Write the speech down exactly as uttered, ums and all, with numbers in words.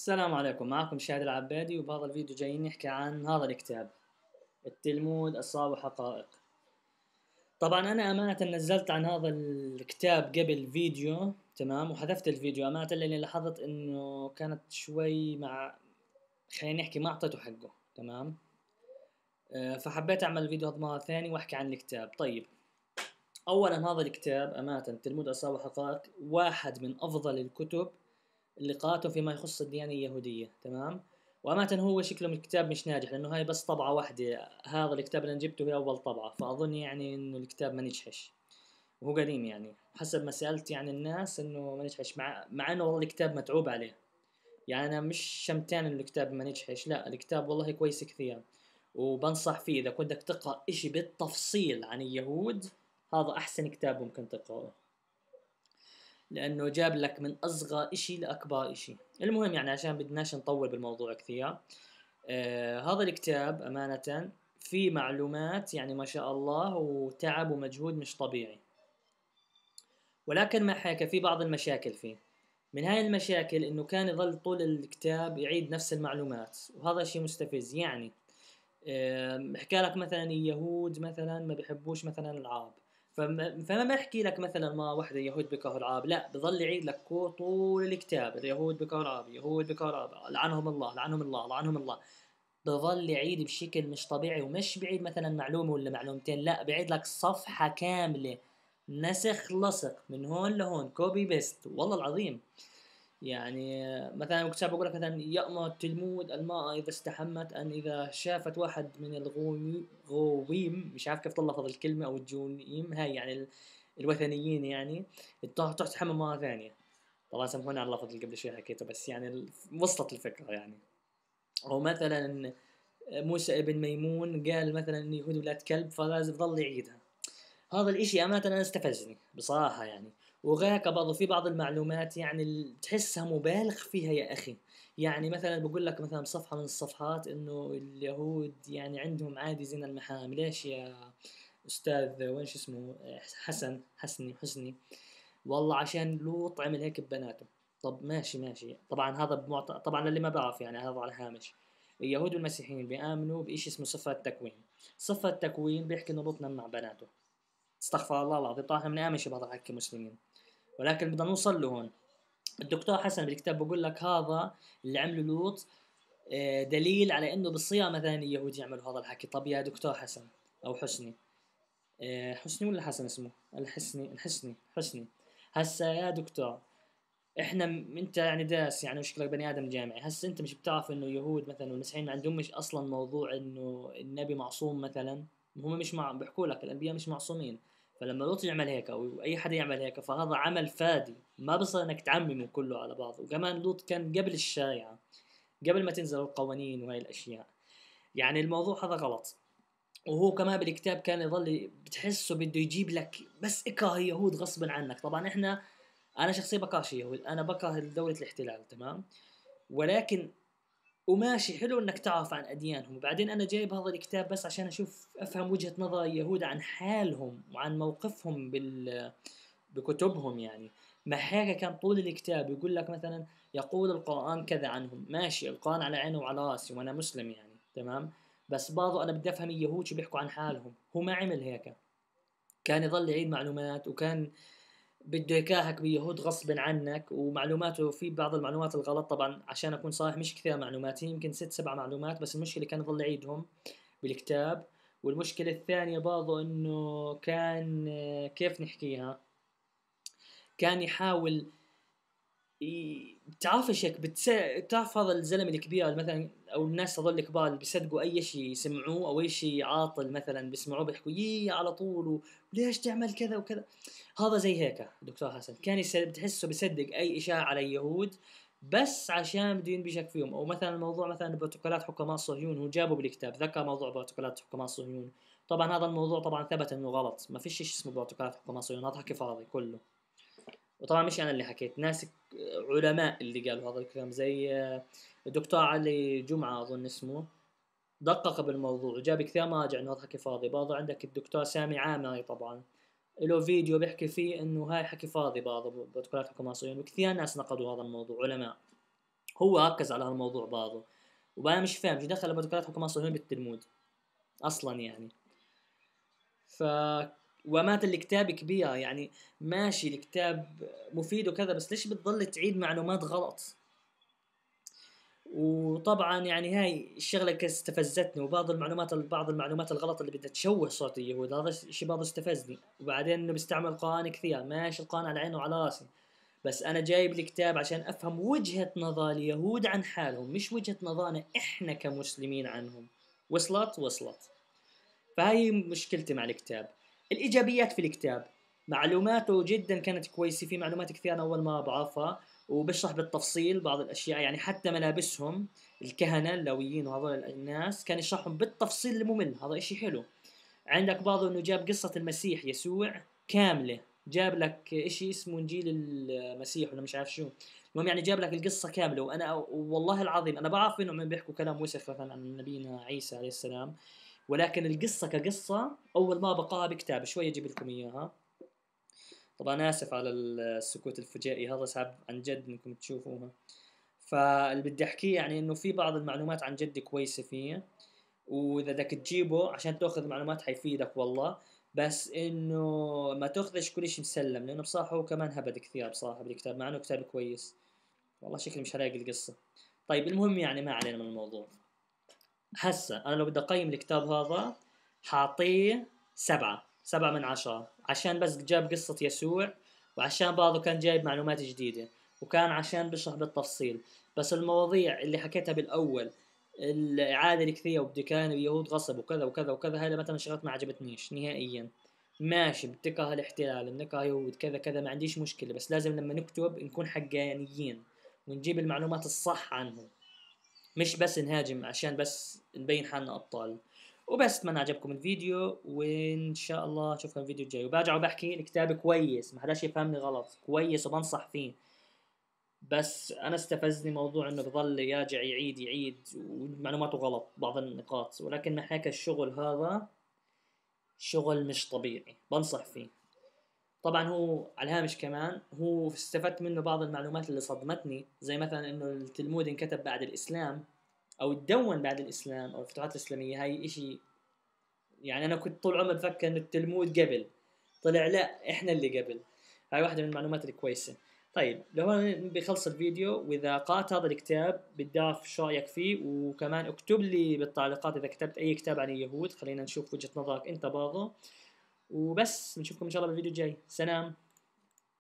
السلام عليكم، معكم شادي العبادي، وبهذا الفيديو جايين نحكي عن هذا الكتاب التلمود أسرار وحقائق. طبعا أنا أمانة نزلت عن هذا الكتاب قبل فيديو، تمام، وحذفت الفيديو أمانة لأني لاحظت إنه كانت شوي مع خلينا نحكي ما أعطيته حقه، تمام. أه فحبيت أعمل الفيديو هذا مرة ثانية وأحكي عن الكتاب. طيب، أولا هذا الكتاب أمانة التلمود أسرار وحقائق واحد من أفضل الكتب اللي قرأته فيما يخص الديانة اليهودية، تمام. وأمانة هو شكله من الكتاب مش ناجح لأنه هاي بس طبعة واحدة، هذا الكتاب اللي أنا جبته هي أول طبعة، فأظن يعني إنه الكتاب ما نجحش، وهو قديم يعني حسب ما سألت يعني الناس إنه ما نجحش، مع مع إنه والله الكتاب متعوب عليه. يعني أنا مش شمتان إنه الكتاب ما نجحش، لا الكتاب والله كويس كثير، وبنصح فيه إذا كنتك تقرأ إشي بالتفصيل عن اليهود، هذا أحسن كتاب ممكن تقرأه، لانه جاب لك من اصغر اشي لاكبر اشي. المهم يعني عشان بدناش نطول بالموضوع كثير، آه هذا الكتاب امانة في معلومات يعني ما شاء الله، وتعب ومجهود مش طبيعي، ولكن ما حكى في بعض المشاكل فيه. من هاي المشاكل انه كان يظل طول الكتاب يعيد نفس المعلومات، وهذا شيء مستفز. يعني حكى لك مثلا اليهود مثلا ما بيحبوش مثلا العرب، فما فما ما احكي لك مثلا ما واحدة يهود بكره العرب، لا بظل يعيد لك طول الكتاب اليهود بكره العرب، يهود بكره العرب، لعنهم الله لعنهم الله لعنهم الله. بظل يعيد بشكل مش طبيعي، ومش بعيد مثلا معلومة ولا معلومتين، لا بعيد لك صفحة كاملة، نسخ لصق من هون لهون، كوبي بيست والله العظيم. يعني مثلا كنت بقول لك مثلا يأمر التلمود المرأة إذا استحمت أن إذا شافت واحد من الغويم، مش عارف كيف تلفظ الكلمة، أو الجونيم، هاي يعني الوثنيين، يعني تروح تحمم مرة ثانية. طبعا سامحوني على اللفظ اللي قبل شوي حكيته، بس يعني وصلت الفكرة يعني. أو مثلا موسى ابن ميمون قال مثلا إن يهود ولاد كلب، فلازم يضل يعيدها. هذا الاشي امانة انا استفزني بصراحة يعني. وغير هيك برضه في بعض المعلومات يعني تحسها مبالغ فيها يا اخي. يعني مثلا بقول لك مثلا صفحة من الصفحات انه اليهود يعني عندهم عادي زنا المحارم. ليش يا استاذ وين شو اسمه حسن حسني حسني؟ والله عشان لوط عمل هيك ببناته. طب ماشي ماشي، طبعا هذا بمعط... طبعا اللي ما بعرف يعني هذا على الهامش. اليهود والمسيحيين بيآمنوا بإشي اسمه صفة التكوين. صفة التكوين بيحكي انه لوط نام مع بناته. استغفر الله العظيم، طبعا احنا بنآمنش بهذا الحكي مسلمين، ولكن بدنا نوصل له هون. الدكتور حسن بالكتاب بقول لك هذا اللي عمله لوط آه، دليل على انه بصير مثلا اليهود يعملوا هذا الحكي. طب يا دكتور حسن او حسني، آه، حسني ولا حسن اسمه؟ الحسني الحسني حسني. هسا يا دكتور، احنا م- انت يعني داس يعني وشكلك بني ادم جامعي، هسا انت مش بتعرف انه اليهود مثلا والمسيحيين ما عندهم مش اصلا موضوع انه النبي معصوم مثلا؟ هم مش مع بيحكوا لك الانبياء مش معصومين. فلما لوط يعمل هيك او اي حدا يعمل هيك فهذا عمل فادي، ما بصير انك تعممه كله على بعضه. وكمان لوط كان قبل الشريعة، قبل ما تنزل القوانين وهي الاشياء. يعني الموضوع هذا غلط. وهو كمان بالكتاب كان يظل بتحسه بده يجيب لك بس اكره اليهود غصبا عنك. طبعا احنا، انا شخصيا بكرهش اليهود، انا بكره دولة الاحتلال، تمام. ولكن وماشي حلو انك تعرف عن اديانهم. وبعدين انا جايب هذا الكتاب بس عشان اشوف افهم وجهة نظر اليهود عن حالهم وعن موقفهم بال بكتبهم يعني. ما حاجة كان طول الكتاب يقول لك مثلا يقول القرآن كذا عنهم. ماشي، القرآن على عيني وعلى راسي وانا مسلم يعني، تمام. بس برضو انا بدي افهم اليهود شو بيحكوا عن حالهم. هو ما عمل هيك، كان يظل يعيد معلومات، وكان بده يكاهك بيهود غصب عنك. ومعلوماته في بعض المعلومات الغلط، طبعا عشان اكون صريح مش كثير معلومات، هي يمكن ست سبع معلومات، بس المشكله كان يضل يعيدهم بالكتاب. والمشكله الثانيه برضو انه كان آه، كيف نحكيها، كان يحاول ي- بتعرفش هيك بتس... بتعرف هذا الزلمه الكبير مثلا او الناس هذول الكبار اللي بيصدقوا اي شيء يسمعوه، او اي شيء عاطل مثلا بيسمعوه بيحكوا يي على طول و- وليش تعمل كذا وكذا. هذا زي هيك دكتور حسن كان يس... بتحسه بيصدق اي اشاعه على اليهود بس عشان بده ينبشك فيهم. او مثلا الموضوع مثلا بروتوكولات حكماء الصهيون، هو جابه بالكتاب ذكر موضوع بروتوكولات حكماء الصهيون. طبعا هذا الموضوع طبعا ثبت انه غلط، ما فيش شيء اسمه بروتوكولات حكماء الصهيون، هذا حكي فاضي كله. وطبعا مش انا اللي حكيت، ناس علماء اللي قالوا هذا الكلام، زي آه، الدكتور علي جمعة اظن اسمه، دقق بالموضوع وجاب كثير مراجع انه هذا حكي فاضي. برضه عندك الدكتور سامي عامري طبعا له فيديو بيحكي فيه انه هاي حكي فاضي برضه بروتوكولات الحكومة الصهيونية، وكثير ناس نقدوا هذا الموضوع علماء. هو ركز على هالموضوع بعضه، وانا مش فاهم شو دخل البودكاست حكم صهيوني بالتلمود اصلا يعني. ف ومات الكتاب كبيرة يعني، ماشي الكتاب مفيد وكذا، بس ليش بتضل تعيد معلومات غلط؟ وطبعا يعني هاي الشغله استفزتني، وبعض المعلومات بعض المعلومات الغلط اللي بدها تشوه صوت اليهود، هذا الشيء برضه استفزني. وبعدين انه بيستعمل القرآن كثير، ماشي القرآن على عيني وعلى راسي، بس انا جايب الكتاب عشان افهم وجهة نظر اليهود عن حالهم، مش وجهة نظرنا احنا كمسلمين عنهم. وصلت وصلت فهي مشكلتي مع الكتاب. الايجابيات في الكتاب، معلوماته جدا كانت كويسه، في معلومات كثير انا اول ما بعرفها، وبشرح بالتفصيل بعض الاشياء، يعني حتى ملابسهم الكهنه اللاويين وهذول الناس كان يشرحهم بالتفصيل الممل، هذا اشي حلو. عندك بعضه انه جاب قصه المسيح يسوع كامله، جاب لك اشي اسمه انجيل المسيح ولا مش عارف شو، المهم يعني جاب لك القصه كامله. وانا والله العظيم انا بعرف انهم بيحكوا كلام وسخ مثلا عن نبينا عيسى عليه السلام، ولكن القصة كقصة أول ما بقاها بكتاب شوي أجيب لكم إياها. طبعا آسف على السكوت الفجائي هذا، صعب عن جد إنكم تشوفوها. فاللي بدي أحكيه يعني إنه في بعض المعلومات عن جد كويسة فيه، وإذا بدك تجيبه عشان تأخذ معلومات حيفيدك والله، بس إنه ما تأخذش كل شيء مسلم، لأنه بصراحة هو كمان هبد كثير بصراحة بالكتاب، مع إنه كتاب كويس. والله شكلي مش هلاقي القصة. طيب المهم يعني ما علينا من الموضوع. هسه انا لو بدي اقيم الكتاب هذا حاعطيه سبعة سبعة من عشرة، عشان بس جاب قصة يسوع، وعشان بعضه كان جايب معلومات جديدة، وكان عشان بشرح بالتفصيل. بس المواضيع اللي حكيتها بالاول، الإعادة الكثير وبده كان اليهود غصب وكذا وكذا وكذا، هاي مثلا شغلات ما عجبتنيش نهائيا. ماشي بتكره الاحتلال، بنكره يهود كذا كذا، ما عنديش مشكلة، بس لازم لما نكتب نكون حقانيين ونجيب المعلومات الصح عنهم، مش بس نهاجم عشان بس نبين حالنا أبطال. وبس اتمنى عجبكم الفيديو، وإن شاء الله أشوفكم الفيديو الجاي. وبرجع وبحكي الكتاب كويس، ما حداش يفهمني غلط، كويس وبنصح فيه، بس أنا استفزني موضوع إنه بظل يراجع يعيد يعيد ومعلوماته غلط بعض النقاط، ولكن ما هيك الشغل هذا شغل مش طبيعي، بنصح فيه. طبعا هو على الهامش كمان، هو استفدت منه بعض المعلومات اللي صدمتني، زي مثلا إنه التلمود انكتب بعد الإسلام، او تدون بعد الاسلام او الفتوحات الاسلاميه. هاي اشي يعني انا كنت طول عمري بفكر ان التلمود قبل، طلع لا احنا اللي قبل. هاي واحدة من المعلومات الكويسة. طيب لهون بخلص الفيديو، واذا قرأت هذا الكتاب بدي اعرف شو رايك فيه، وكمان اكتب لي بالتعليقات اذا كتبت اي كتاب عن اليهود، خلينا نشوف وجهة نظرك انت برضه. وبس بنشوفكم ان شاء الله بالفيديو الجاي. سلام.